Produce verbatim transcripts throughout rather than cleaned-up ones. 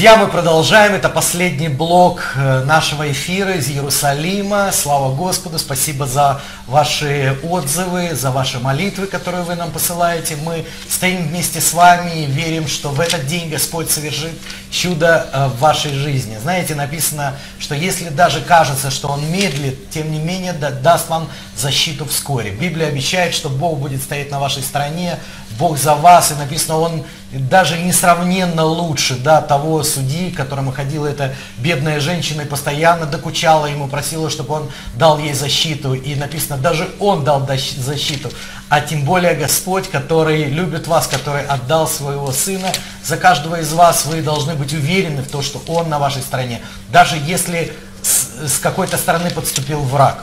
Друзья, мы продолжаем. Это последний блок нашего эфира из Иерусалима. Слава Господу, спасибо за ваши отзывы, за ваши молитвы, которые вы нам посылаете. Мы стоим вместе с вами и верим, что в этот день Господь совершит чудо в вашей жизни. Знаете, написано, что если даже кажется, что Он медлит, тем не менее даст вам защиту вскоре. Библия обещает, что Бог будет стоять на вашей стороне, Бог за вас, и написано, Он даже несравненно лучше, да, того судьи, к которому ходила эта бедная женщина и постоянно докучала ему, просила, чтобы он дал ей защиту. И написано, даже Он дал защиту, а тем более Господь, который любит вас, который отдал своего Сына. За каждого из вас вы должны быть уверены в том, что Он на вашей стороне, даже если с, с какой-то стороны подступил враг.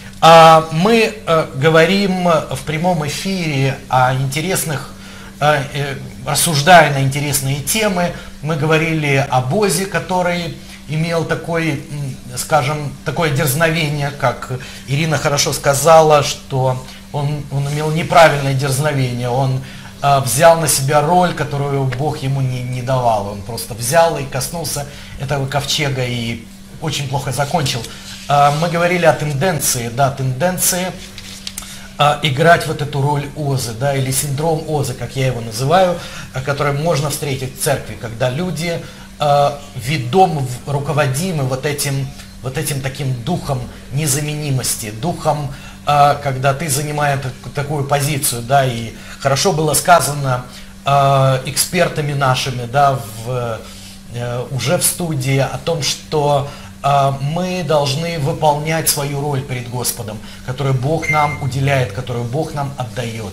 Мы говорим в прямом эфире о интересных, рассуждая на интересные темы. Мы говорили о Бозе, который имел такой, скажем, такое дерзновение, как Ирина хорошо сказала, что он, он имел неправильное дерзновение. Он взял на себя роль, которую Бог ему не, не давал. Он просто взял и коснулся этого ковчега и очень плохо закончил. Мы говорили о тенденции, да, тенденции э, играть вот эту роль Озы, да, или синдром Озы, как я его называю, который можно встретить в церкви, когда люди э, ведомы, руководимы вот этим, вот этим таким духом незаменимости, духом, э, когда ты занимаешь такую позицию, да, и хорошо было сказано э, экспертами нашими, да, в, э, уже в студии о том, что мы должны выполнять свою роль перед Господом, которую Бог нам уделяет, которую Бог нам отдает.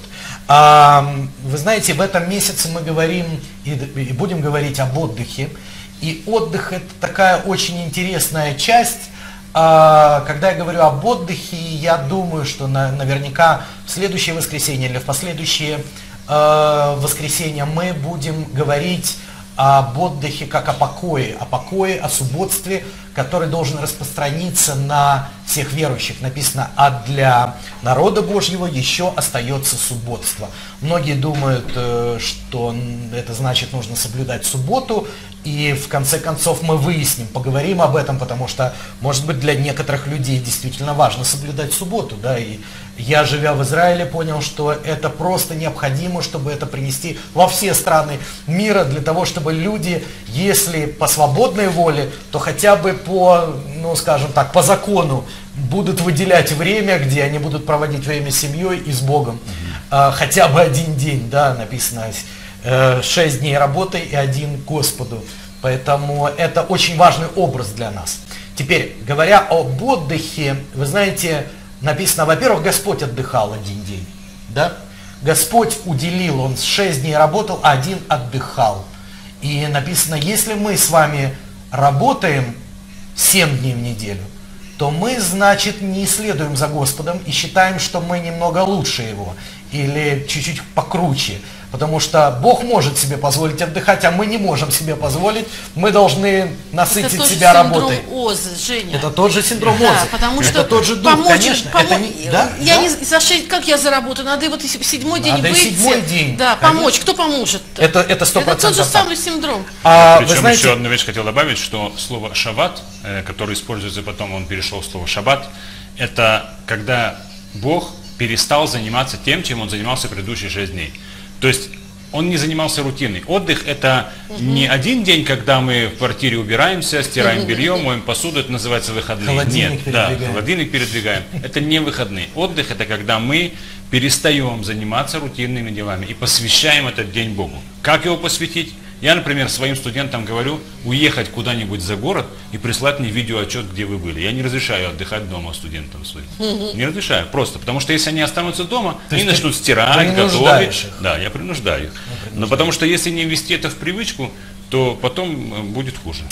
Вы знаете, в этом месяце мы говорим и будем говорить об отдыхе. И отдых – это такая очень интересная часть. Когда я говорю об отдыхе, я думаю, что наверняка в следующее воскресенье или в последующее воскресенье мы будем говорить об отдыхе как о покое, о покое, о субботстве, который должен распространиться на всех верующих. Написано, а для народа Божьего еще остается субботство. Многие думают, что это значит, нужно соблюдать субботу, и в конце концов мы выясним, поговорим об этом, потому что, может быть, для некоторых людей действительно важно соблюдать субботу, да, и я, живя в Израиле, понял, что это просто необходимо, чтобы это принести во все страны мира, для того, чтобы люди, если по свободной воле, то хотя бы по, ну, скажем так, по закону будут выделять время, где они будут проводить время с семьей и с Богом. Mm-hmm. Хотя бы один день, да, написано, шесть дней работы и один Господу. Поэтому это очень важный образ для нас. Теперь, говоря об отдыхе, вы знаете, написано, во-первых, Господь отдыхал один день, да? Господь уделил, Он шесть дней работал, а один отдыхал. И написано, если мы с вами работаем семь дней в неделю, то мы, значит, не следуем за Господом и считаем, что мы немного лучше Его или чуть-чуть покруче. Потому что Бог может себе позволить отдыхать, а мы не можем себе позволить. Мы должны насытить это себя работой. Это тот же синдром Озы, Женя. Это тот же синдром да, Озы. Потому что это тот же дух, помочь, конечно. Помо... Это не... да? Я да? не за шесть, как я заработаю? Надо вот седьмой день Надо выйти. седьмой день. Да, помочь. Кто поможет? Это это сто процентов. Это тот же самый синдром. А, Причем знаете... еще одну вещь хотел добавить, что слово шаббат, э, которое используется потом, он перешел в слово шаббат, это когда Бог перестал заниматься тем, чем Он занимался предыдущие шесть дней. То есть Он не занимался рутиной. Отдых – это угу. не один день, когда мы в квартире убираемся, стираем белье, моем посуду, это называется выходные. Холодильник Нет, да, холодильник передвигаем. Это не выходные. Отдых – это когда мы перестаем заниматься рутинными делами и посвящаем этот день Богу. Как его посвятить? Я, например, своим студентам говорю, уехать куда-нибудь за город и прислать мне видеоотчет, где вы были. Я не разрешаю отдыхать дома студентам своим. Не разрешаю, просто. Потому что если они останутся дома, то они начнут стирать, готовить. Да, я принуждаю их. Но потому что если не ввести это в привычку, то потом будет хуже.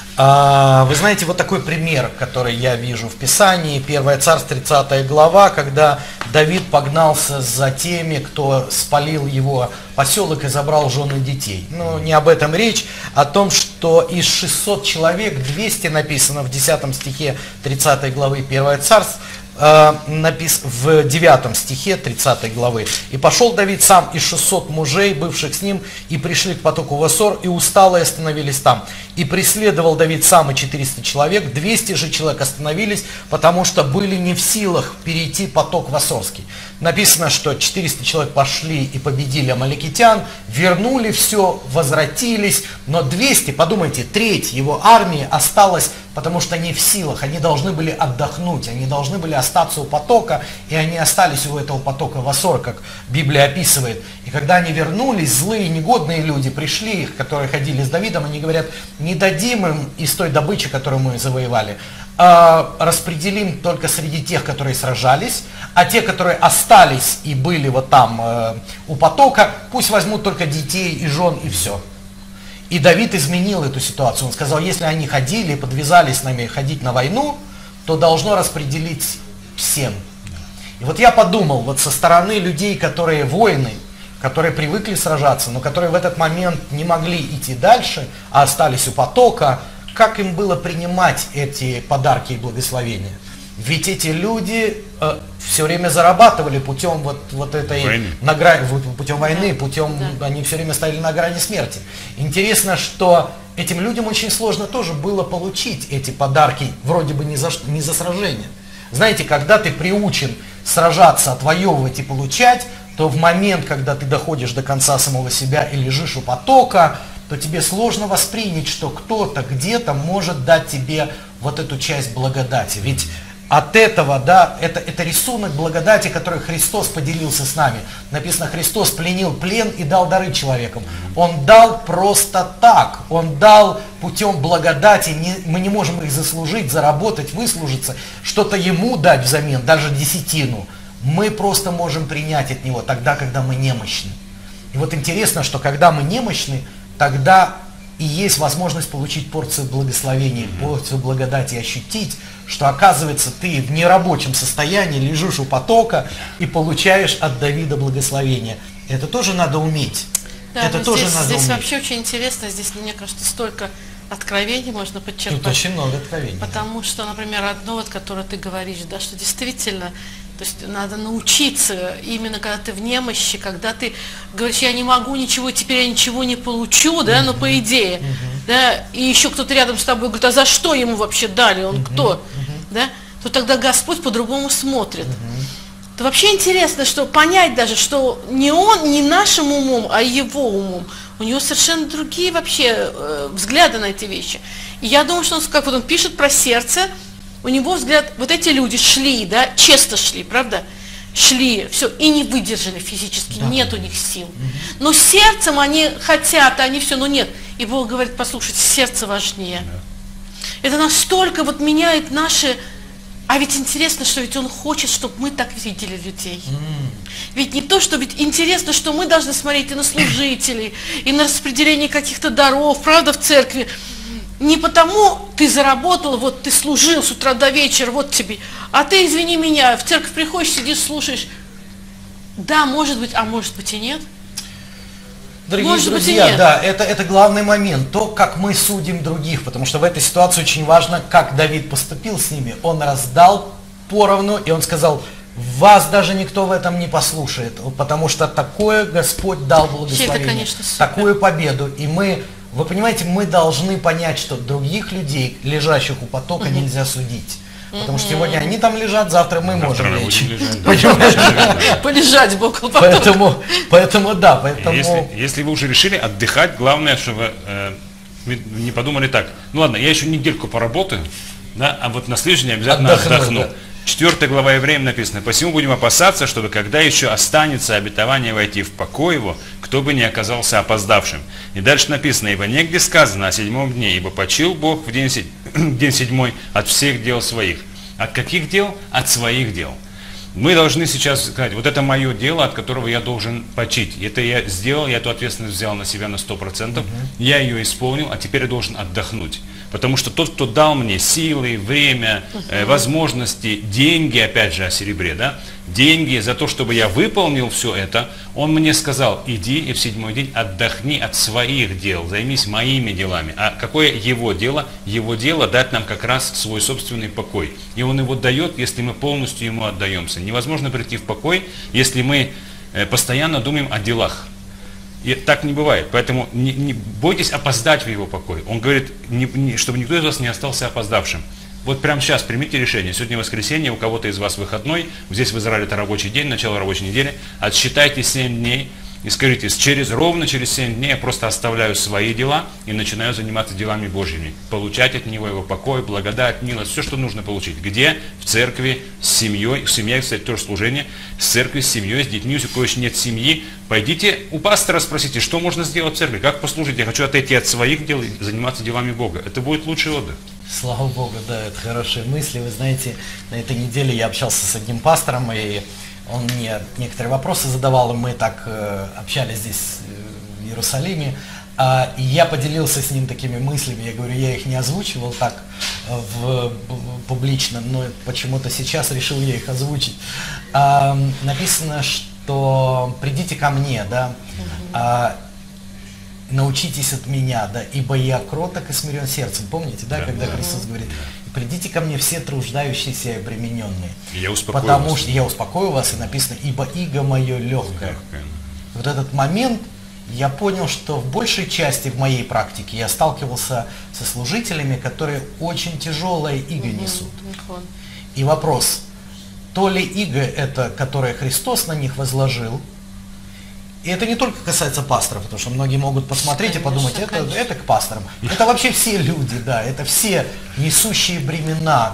Вы знаете, вот такой пример, который я вижу в Писании, первое Царство, тридцатая глава, когда Давид погнался за теми, кто спалил его поселок и забрал жены и детей. Ну, не об этом речь, о том, что из шестисот человек, двести написано в десятом стихе тридцатой главы первое Царств, э, напис... в девятом стихе тридцатой главы. «И пошел Давид сам и шестьсот мужей, бывших с ним, и пришли к потоку Васор, и усталые остановились там. И преследовал Давид сам и четыреста человек, двести же человек остановились, потому что были не в силах перейти поток Васорский». Написано, что четыреста человек пошли и победили амаликитян, вернули все, возвратились, но двести, подумайте, треть его армии осталась, потому что не в силах, они должны были отдохнуть, они должны были остаться у потока, и они остались у этого потока Васор, как Библия описывает. И когда они вернулись, злые, негодные люди пришли, их, которые ходили с Давидом, они говорят: не дадим им из той добычи, которую мы завоевали, а распределим только среди тех, которые сражались, а те, которые остались и были вот там э, у потока, пусть возьмут только детей и жен, и все. И Давид изменил эту ситуацию. Он сказал: если они ходили и подвязались с нами ходить на войну, то должно распределить всем. И вот я подумал, вот со стороны людей, которые воины, которые привыкли сражаться, но которые в этот момент не могли идти дальше, а остались у потока, как им было принимать эти подарки и благословения? Ведь эти люди э, все время зарабатывали путем вот, вот этой войны. На грани, путем войны, Да, путем, да. они все время стояли на грани смерти. Интересно, что этим людям очень сложно тоже было получить эти подарки, вроде бы не за, не за сражение. Знаете, когда ты приучен сражаться, отвоевывать и получать, то в момент, когда ты доходишь до конца самого себя и лежишь у потока, то тебе сложно воспринять, что кто-то где-то может дать тебе вот эту часть благодати. Ведь от этого, да, это, это рисунок благодати, который Христос поделился с нами. Написано: Христос пленил плен и дал дары человекам. Он дал просто так, Он дал путем благодати, не, мы не можем их заслужить, заработать, выслужиться, что-то Ему дать взамен, даже десятину. Мы просто можем принять от Него тогда, когда мы немощны. И вот интересно, что когда мы немощны, тогда и есть возможность получить порцию благословения, порцию благодати, ощутить, что, оказывается, ты в нерабочем состоянии лежишь у потока и получаешь от Давида благословение. Это тоже надо уметь. Да, Это но тоже здесь, надо здесь уметь. вообще очень интересно, здесь, мне кажется, столько откровений можно подчеркнуть. Тут очень много откровений. Потому что, например, одно, вот, которое ты говоришь, да, что действительно, то есть надо научиться, именно когда ты в немощи, когда ты говоришь: я не могу ничего, теперь я ничего не получу, да, но по идее, да, и еще кто-то рядом с тобой говорит: а за что ему вообще дали, он кто, да, то тогда Господь по-другому смотрит. То вообще интересно, что понять даже, что не он, не нашим умом, а его умом. У него совершенно другие вообще э, взгляды на эти вещи. И я думаю, что он, как вот он пишет про сердце, у него взгляд, вот эти люди шли, да, честно шли, правда? Шли, все, и не выдержали физически, да. Нет у них сил. Угу. Но сердцем они хотят, они все, но нет. И Бог говорит: послушайте, сердце важнее. Да. Это настолько вот меняет наши... А ведь интересно, что ведь Он хочет, чтобы мы так видели людей. Mm. Ведь не то, что ведь интересно, что мы должны смотреть и на служителей, и на распределение каких-то даров, правда, в церкви. Не потому ты заработал, вот ты служил с утра до вечера, вот тебе. А ты, извини меня, в церковь приходишь, сидишь, слушаешь. Да, может быть, а может быть и нет. Дорогие Может друзья, быть, да, это, это главный момент, то, как мы судим других, потому что в этой ситуации очень важно, как Давид поступил с ними. Он раздал поровну, и он сказал: вас даже никто в этом не послушает, потому что такое Господь дал благословение, это, конечно, такую победу. И мы, вы понимаете, мы должны понять, что других людей, лежащих у потока, угу. нельзя судить. Потому что сегодня они там лежат, завтра мы завтра можем мы лечь. лежать, да. Полежать бок о поток. Поэтому, поэтому да, поэтому... Если, если вы уже решили отдыхать, главное, чтобы э, вы не подумали так: ну ладно, я еще недельку поработаю, да, а вот на следующий день обязательно Отдохну, отдохну. да. Четвертая глава Евреям написано: посему будем опасаться, чтобы когда еще останется обетование войти в покой его, кто бы не оказался опоздавшим. И дальше написано: ибо негде сказано о седьмом дне, ибо почил Бог в день, седь... день седьмой от всех дел своих. От каких дел? От своих дел. Мы должны сейчас сказать: вот это мое дело, от которого я должен почить. Это я сделал, я эту ответственность взял на себя на сто процентов, угу. я ее исполнил, а теперь я должен отдохнуть. Потому что тот, кто дал мне силы, время, э, возможности, деньги, опять же о серебре, да, деньги за то, чтобы я выполнил все это, он мне сказал: иди и в седьмой день отдохни от своих дел, займись моими делами. А какое его дело? Его дело дать нам как раз свой собственный покой. И он его дает, если мы полностью ему отдаемся. Невозможно прийти в покой, если мы э, постоянно думаем о делах. И так не бывает, поэтому не, не бойтесь опоздать в его покой. Он говорит, не, не, чтобы никто из вас не остался опоздавшим. Вот прямо сейчас примите решение. Сегодня воскресенье, у кого-то из вас выходной, здесь в Израиле это рабочий день, начало рабочей недели. Отсчитайте семь дней и скажите: через ровно через семь дней я просто оставляю свои дела и начинаю заниматься делами Божьими. Получать от Него Его покой, благодать, милость, все, что нужно получить. Где? В церкви, с семьей. Семья, кстати, тоже служение. С церковью, с семьей, с детьми. Если у кого еще нет семьи, пойдите у пастора, спросите, что можно сделать в церкви, как послужить. Я хочу отойти от своих дел и заниматься делами Бога. Это будет лучший отдых. Слава Богу, да, это хорошие мысли. Вы знаете, на этой неделе я общался с одним пастором, и он мне некоторые вопросы задавал, и мы так э, общались здесь э, в Иерусалиме. А, и я поделился с ним такими мыслями. Я говорю, я их не озвучивал так э, в, в, публично, но почему-то сейчас решил я их озвучить. А, написано, что придите ко мне, да, а, научитесь от меня, да, ибо я кроток и смирен сердцем. Помните, да, да, когда Христос говорит: придите ко мне все труждающиеся и обремененные. Я успокою Потому вас. что я успокою вас, и написано, ибо иго мое легкое. Легкое. Вот этот момент я понял, что в большей части в моей практике я сталкивался со служителями, которые очень тяжелое иго несут. И вопрос, то ли иго это, которое Христос на них возложил, и это не только касается пасторов, потому что многие могут посмотреть конечно, и подумать, это, это к пасторам. Это вообще все люди, да, это все несущие бремена,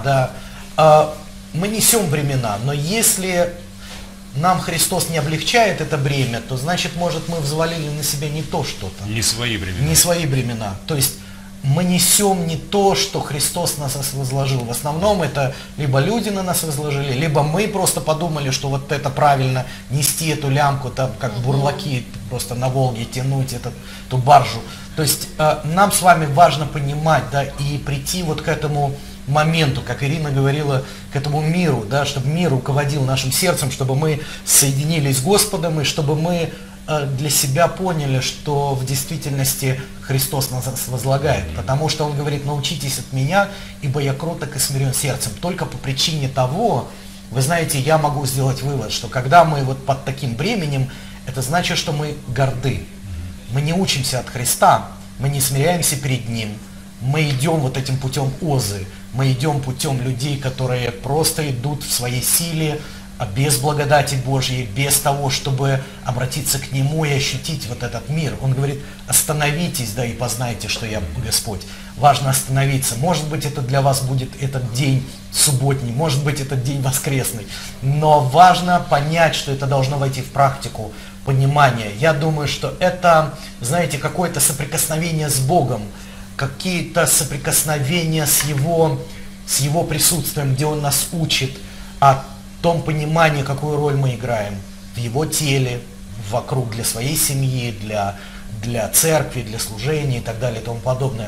да. Мы несем бремена, но если нам Христос не облегчает это бремя, то значит, может, мы взвалили на себя не то что-то. Не свои бремена. Не свои бремена. То есть мы несем не то, что Христос на нас возложил. В основном это либо люди на нас возложили, либо мы просто подумали, что вот это правильно, нести эту лямку, там, как бурлаки, просто на Волге тянуть этот, эту баржу. То есть э, нам с вами важно понимать, да, и прийти вот к этому моменту, как Ирина говорила, к этому миру, да, чтобы мир руководил нашим сердцем, чтобы мы соединились с Господом, и чтобы мы для себя поняли, что в действительности Христос нас возлагает. Потому что Он говорит, научитесь от меня, ибо я кроток и смирен сердцем. Только по причине того, вы знаете, я могу сделать вывод, что когда мы вот под таким бременем, это значит, что мы горды. Мы не учимся от Христа, мы не смиряемся перед Ним, мы идем вот этим путем Озы, мы идем путем людей, которые просто идут в своей силе, без благодати Божьей, без того, чтобы обратиться к Нему и ощутить вот этот мир. Он говорит, остановитесь, да, и познайте, что я Господь. Важно остановиться. Может быть, это для вас будет этот день субботний, может быть, этот день воскресный. Но важно понять, что это должно войти в практику понимания. Я думаю, что это, знаете, какое-то соприкосновение с Богом, какие-то соприкосновения с Его, с Его присутствием, где Он нас учит о том понимании, какую роль мы играем в Его теле, вокруг для своей семьи, для, для церкви, для служения и так далее и тому подобное.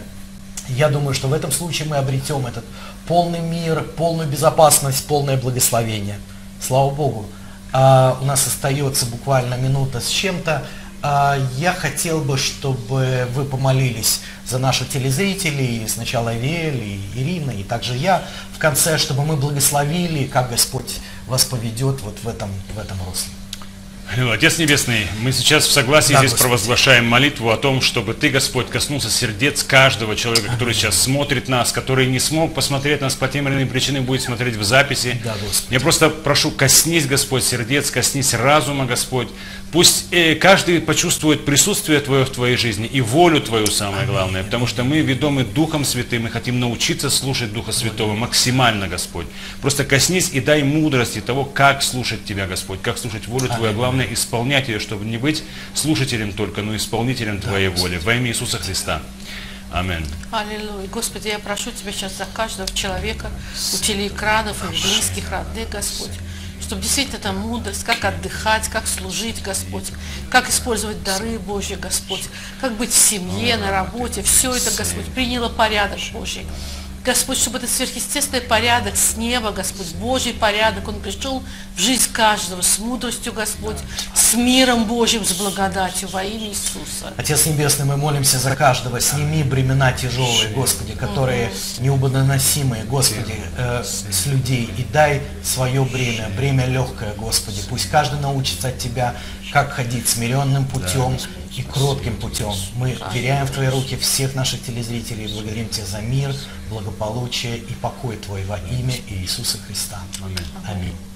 Я думаю, что в этом случае мы обретем этот полный мир, полную безопасность, полное благословение. Слава Богу. А, у нас остается буквально минута с чем-то. А, я хотел бы, чтобы вы помолились за наших телезрителей, сначала Авиэль, и Ирина, и также я, в конце, чтобы мы благословили, как Господь вас поведет вот в этом, в этом русле. Отец Небесный, мы сейчас в согласии да, здесь Господи. провозглашаем молитву о том, чтобы Ты, Господь, коснулся сердец каждого человека, который сейчас смотрит нас, который не смог посмотреть нас по тем или иным причинам, будет смотреть в записи. Да, Я просто прошу, коснись, Господь, сердец, коснись разума, Господь. Пусть э, каждый почувствует присутствие Твое в Твоей жизни и волю Твою, самое главное, потому что мы ведомы Духом Святым, мы хотим научиться слушать Духа Святого максимально, Господь. Просто коснись и дай мудрости того, как слушать Тебя, Господь, как слушать волю Твою, а главное исполнять ее, чтобы не быть слушателем только, но исполнителем Твоей воли. Во имя Иисуса Христа. Аминь. Аллилуйя. Господи, я прошу Тебя сейчас за каждого человека у телеэкранов и близких родных, Господь, чтобы действительно там мудрость, как отдыхать, как служить, Господь, как использовать дары Божьи, Господь, как быть в семье, на работе, все это, Господь, приняло порядок Божий. Господь, чтобы этот сверхъестественный порядок с неба, Господь, Божий порядок, он пришел в жизнь каждого с мудростью, Господь, с миром Божьим, с благодатью во имя Иисуса. Отец Небесный, мы молимся за каждого. Сними бремена тяжелые, Господи, которые неудоносимые, Господи, э, с людей. И дай свое бремя, бремя легкое, Господи. Пусть каждый научится от Тебя, как ходить смиренным путем и кротким путем. Мы веряем в Твои руки всех наших телезрителей и благодарим Тебя за мир, благополучие и покой Твой во имя Иисуса Христа. Аминь.